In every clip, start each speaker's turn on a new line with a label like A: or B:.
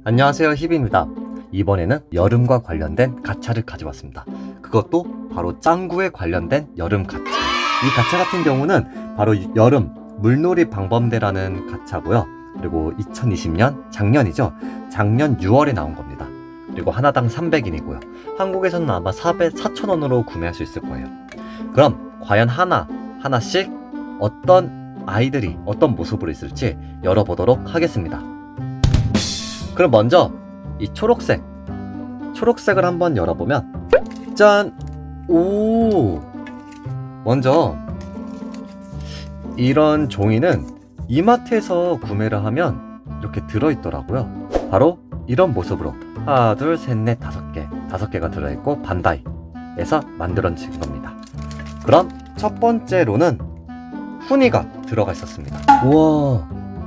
A: 안녕하세요, 히비입니다. 이번에는 여름과 관련된 가차를 가져왔습니다. 그것도 바로 짱구에 관련된 여름 가차. 이 가차 같은 경우는 바로 여름 물놀이 방범대라는 가차고요. 그리고 2020년 작년이죠. 작년 6월에 나온 겁니다. 그리고 하나당 300인이고요. 한국에서는 아마 4,000원으로 구매할 수 있을 거예요. 그럼 과연 하나씩 어떤 아이들이 어떤 모습으로 있을지 열어보도록 하겠습니다. 그럼 먼저 이 초록색을 한번 열어보면 짠! 오! 먼저 이런 종이는 이마트에서 구매를 하면 이렇게 들어있더라고요. 바로 이런 모습으로 하나, 둘, 셋, 넷, 5개가 들어있고 반다이에서 만들어진 겁니다. 그럼 첫 번째로는 후니가 들어가 있었습니다. 우와,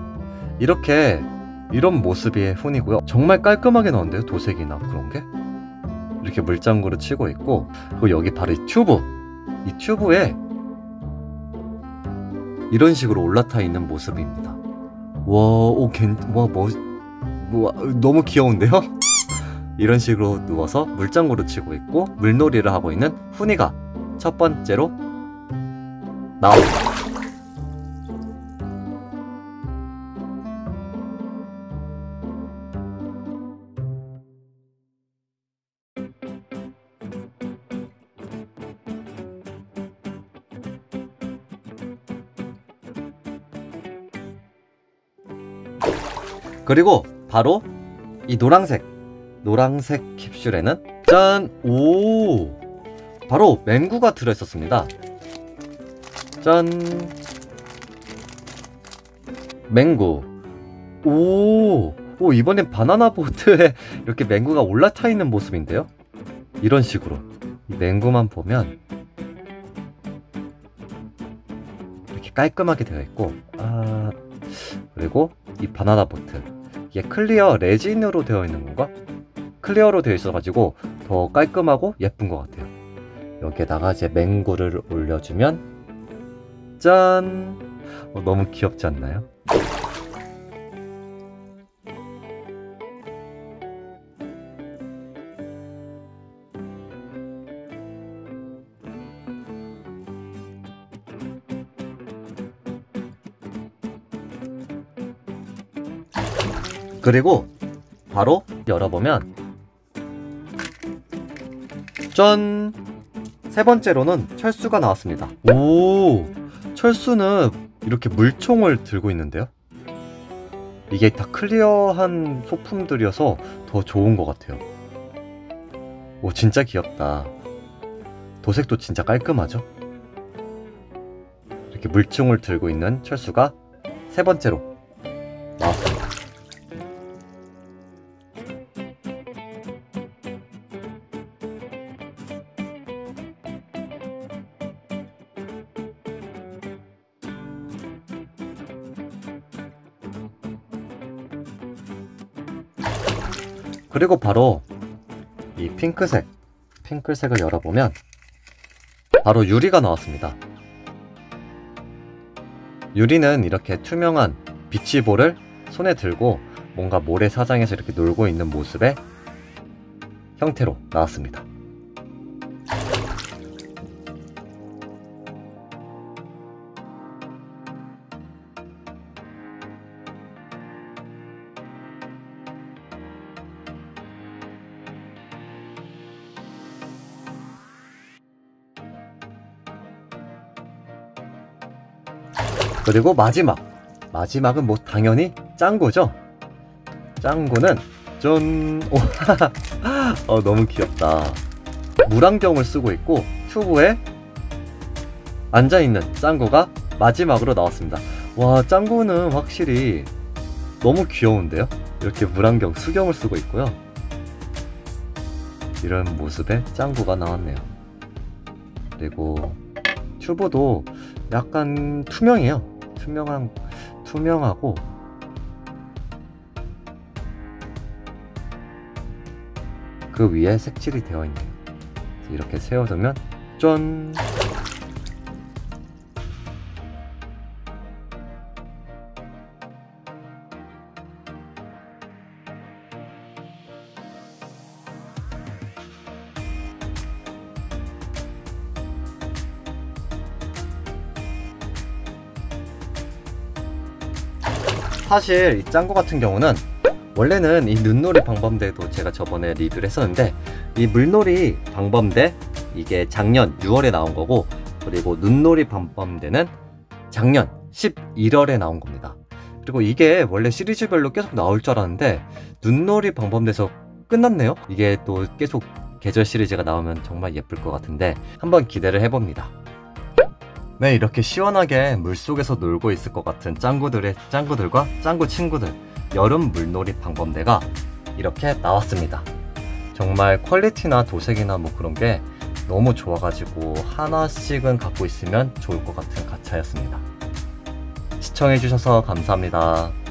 A: 이런 모습의 훈이고요. 정말 깔끔하게 나온대요. 도색이나 그런게 이렇게 물장구를 치고 있고, 그리고 여기 바로 이 튜브에 이런 식으로 올라타 있는 모습입니다. 너무 귀여운데요? 이런 식으로 누워서 물장구를 치고 있고 물놀이를 하고 있는 훈이가 첫 번째로 나옵니다. 그리고 바로 이 노란색 캡슐에는 짠! 오! 바로 맹구가 들어있었습니다. 짠! 맹구. 오! 이번엔 바나나 보트에 이렇게 맹구가 올라타 있는 모습인데요? 이런 식으로 이 맹구만 보면 이렇게 깔끔하게 되어 있고, 그리고 이 바나나 보트, 이게 클리어 레진으로 되어 있는 건가? 클리어로 되어 있어가지고 더 깔끔하고 예쁜 것 같아요. 여기에다가 이제 맹구를 올려주면 짠! 너무 귀엽지 않나요? 그리고 바로 열어보면 짠! 세 번째로는 철수가 나왔습니다. 오! 철수는 이렇게 물총을 들고 있는데요? 이게 다 클리어한 소품들이어서 더 좋은 것 같아요. 오, 진짜 귀엽다. 도색도 진짜 깔끔하죠? 이렇게 물총을 들고 있는 철수가 세 번째로 나왔습니다. 그리고 바로 이 핑크색을 열어보면 바로 유리가 나왔습니다. 유리는 이렇게 투명한 비치볼을 손에 들고 뭔가 모래사장에서 이렇게 놀고 있는 모습의 형태로 나왔습니다. 그리고 마지막은 뭐 당연히 짱구죠. 짱구는 짠! 너무 귀엽다. 물안경을 쓰고 있고 튜브에 앉아있는 짱구가 마지막으로 나왔습니다. 와, 짱구는 확실히 너무 귀여운데요? 이렇게 수경을 쓰고 있고요. 이런 모습의 짱구가 나왔네요. 그리고 튜브도 약간 투명해요. 투명하고 그 위에 색칠이 되어 있네요. 이렇게 세워두면 짠! 사실 이 짱구 같은 경우는 원래는 이 눈놀이 방범대도 제가 저번에 리뷰를 했었는데, 이 물놀이 방범대 이게 작년 6월에 나온 거고, 그리고 눈놀이 방범대는 작년 11월에 나온 겁니다. 그리고 이게 원래 시리즈별로 계속 나올 줄 알았는데 눈놀이 방범대에서 끝났네요. 이게 또 계속 계절 시리즈가 나오면 정말 예쁠 것 같은데 한번 기대를 해봅니다. 네, 이렇게 시원하게 물속에서 놀고 있을 것 같은 짱구들과 짱구 친구들 여름 물놀이 방범대가 이렇게 나왔습니다. 정말 퀄리티나 도색이나 뭐 그런 게 너무 좋아가지고 하나씩은 갖고 있으면 좋을 것 같은 가차였습니다. 시청해주셔서 감사합니다.